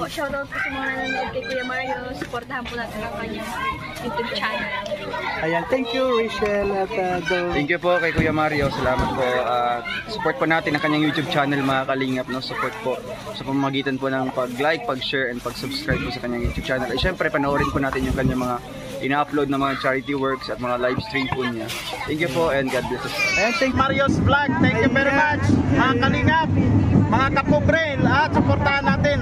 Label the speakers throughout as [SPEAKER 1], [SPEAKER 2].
[SPEAKER 1] po, shoutout po sa mga nanonood kay Kuya Mario. Supportahan po natin ang kanyang YouTube channel.
[SPEAKER 2] Ayan, thank you Rachel at
[SPEAKER 3] Thank you po kay Kuya Mario. Salamat po. Support po natin ang kanyang YouTube channel mga kalingap. No? Support po sa pamamagitan po ng pag-like, pag-share, and pag-subscribe po sa kanyang YouTube channel. At syempre, panoorin po natin yung kanyang mga ina-upload na mga charity works at mga live stream po niya. Thank you po and God bless us.
[SPEAKER 2] Ayan, thank
[SPEAKER 4] Mario's Vlog. Thank you very much. Mga kalingap, mga kapobre, at supportahan natin.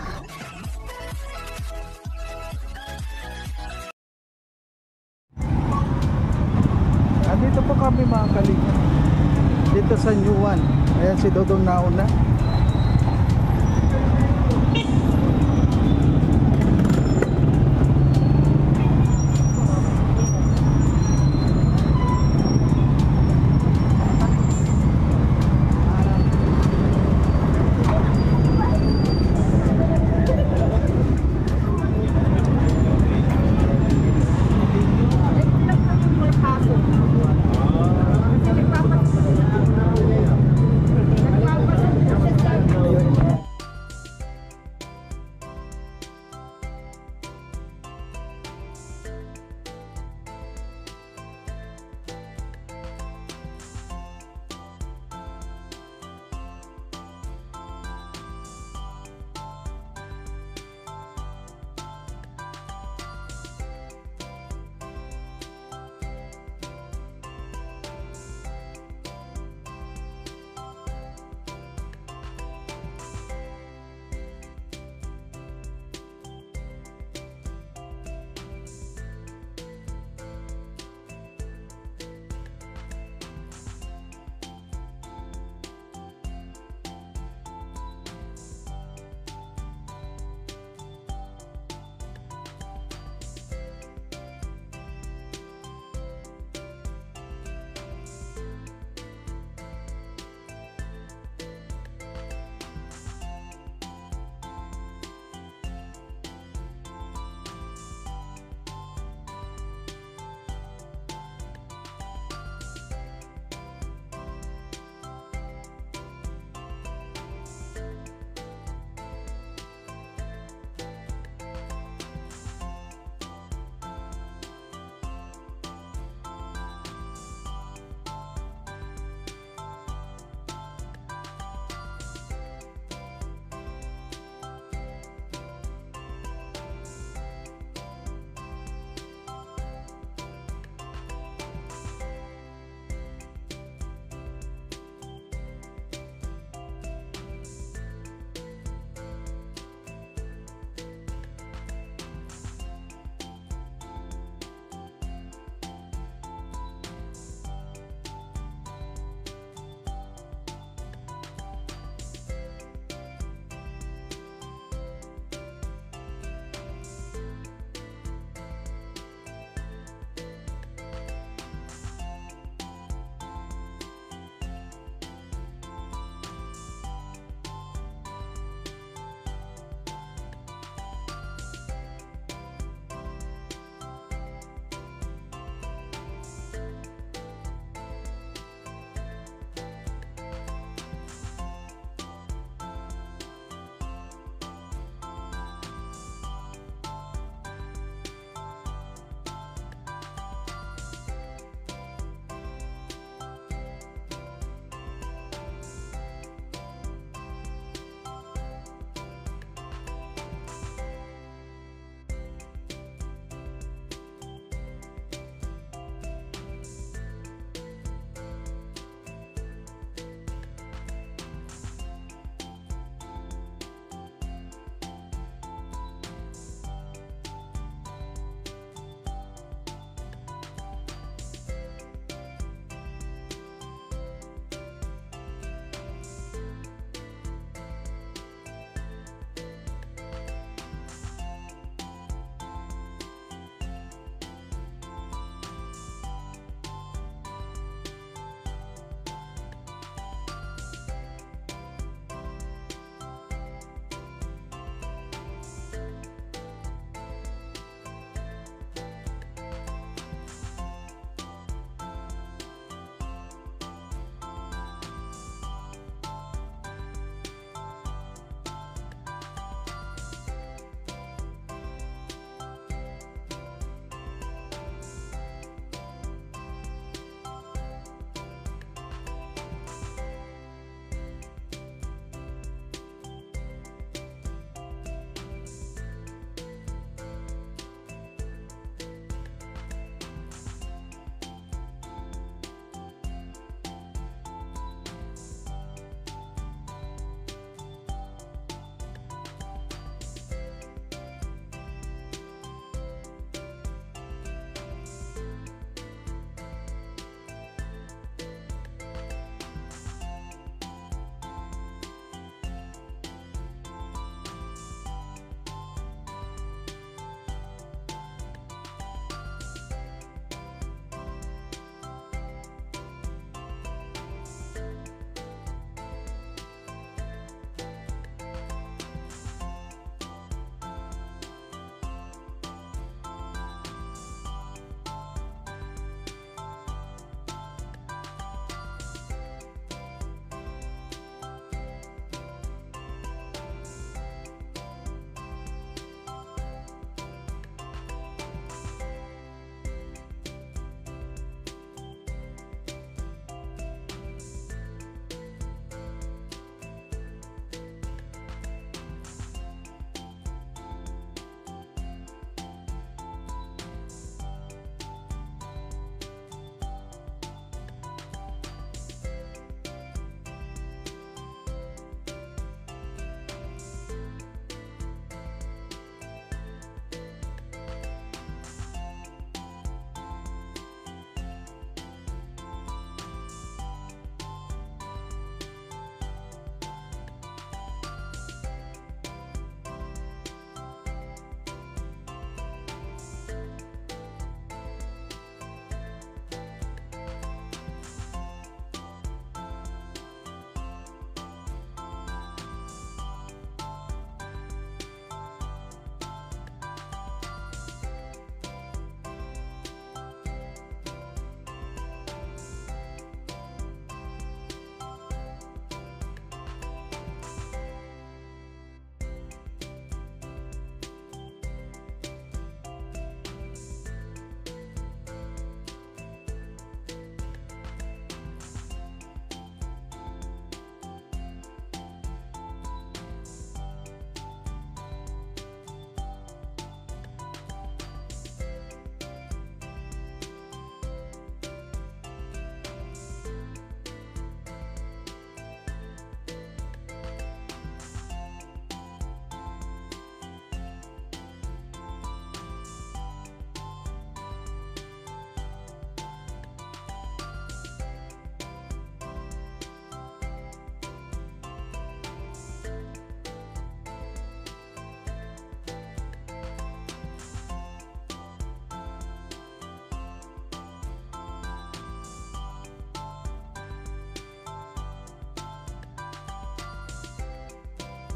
[SPEAKER 2] Dito po kami mga kalingap. Dito sa New One. Ayan si Dodong nauna.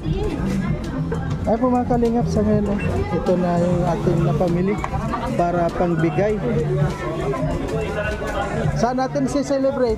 [SPEAKER 2] Ay po mga kalingap, sa ngayon, oh, ito na yung ating napamili para pangbigay. Saan natin si-celebrate?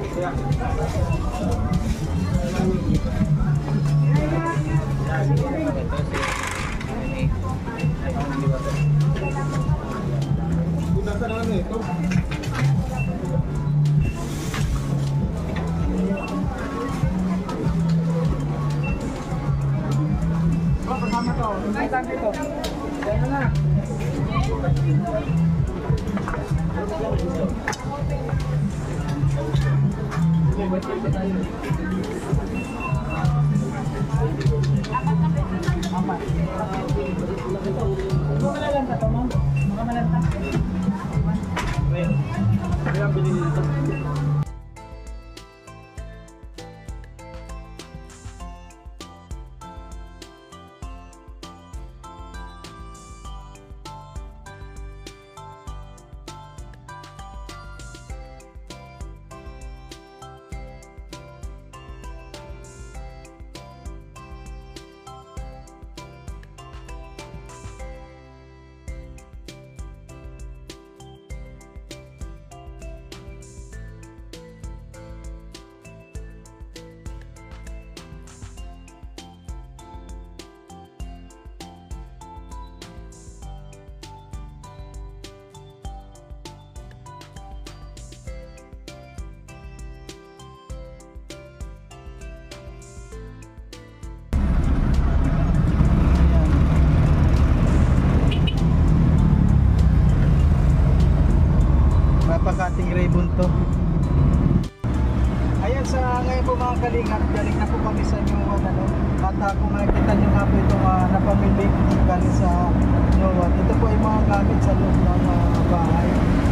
[SPEAKER 2] Napakating ribbon to. Ayan, sa ngayon po mga kalingap, galing na po kami sa New One, ano. At kung makikita nyo nga po itong napamili galing sa New One, ito po ay mga gamit sa loob ng bahay.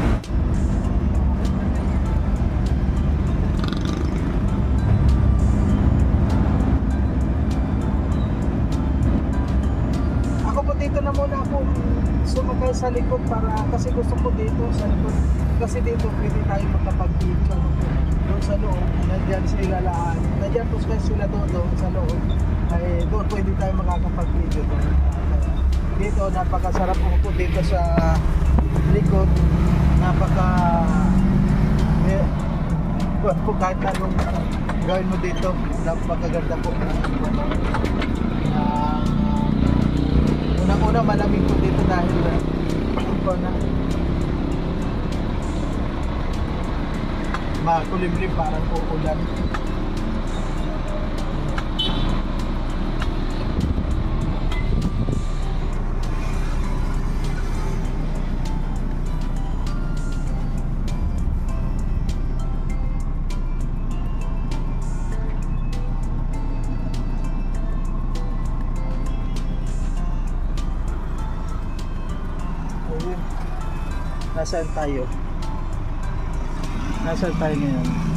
[SPEAKER 2] Ako po dito na muna ako sumakay sa likod para kasi gusto ko dito sa likod. Kasi dito pwede tayo makapag-video doon sa loob, nandiyan sila lahat, nandiyan po sila doon sa loob, ay doon pwede tayo makakapag-video doon. Dito napakasarap po dito sa likod, po kahit anong gawin mo dito, napakaganda po. Unang-una malamig po dito dahil po na makulimlim parang uulan. Nasaan tayo? Nasaan tayo ngayon?